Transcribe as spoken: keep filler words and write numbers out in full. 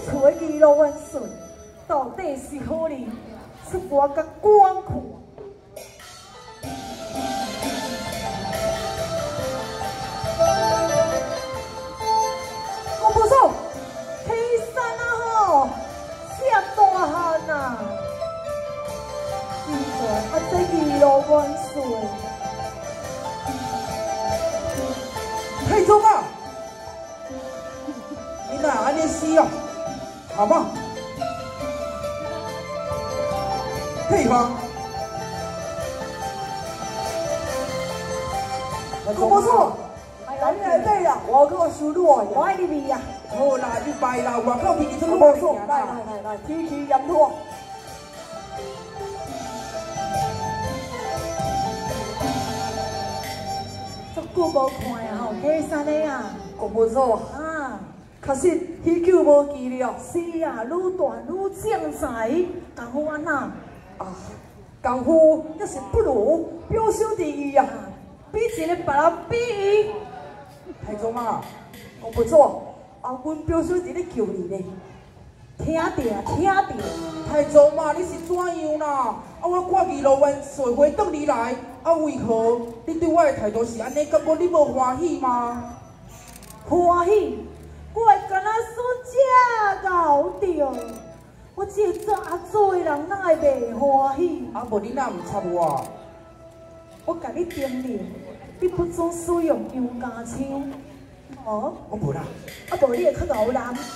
厝的二路万岁，到底是好哩，是我甲光看。我不错，天山啊吼，下大汉呐！奇怪，啊这二路万岁， 太宗啊！ 那安尼死哦，好吗？配合。 我不错，咱来对啦，我给我收入哦，我爱你味呀。 好啦，你拜啦，外口天气真不错，来来来来，天气炎热。足久无看呀吼，天山的啊， 我不错啊。 可是许久无见了， 是啊，愈大愈精彩，功夫安那？ 啊，功夫也是不如表兄弟呀， 比一个别人比伊。 太宗啊，我不错，啊，阮表兄弟咧叫你咧， 听着听着， 太宗嘛，你是怎样啦？啊，我挂二路万岁回转你来，啊，为何你对我的态度是安尼？感觉你无欢喜吗？ 欢喜。 我会干那所食搞着，我这做阿做的人哪会袂欢喜？ 啊，无你哪唔插我？ 我甲你叮咛，你不准使用杨家枪，哦， 我无啦。 啊，无你会较牛人。